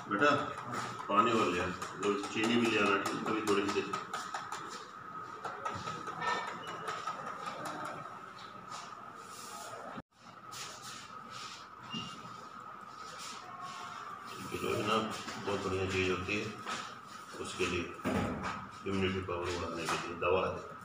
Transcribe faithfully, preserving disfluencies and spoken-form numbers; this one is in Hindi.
बेटा पानी और ले, तो चीनी भी ले आना, ठीक, कभी थोड़ी सी। किलो है ना, बहुत बढ़िया चीज़ होती है, उसके लिए इम्यूनिटी पावर बढ़ाने के लिए दवा है।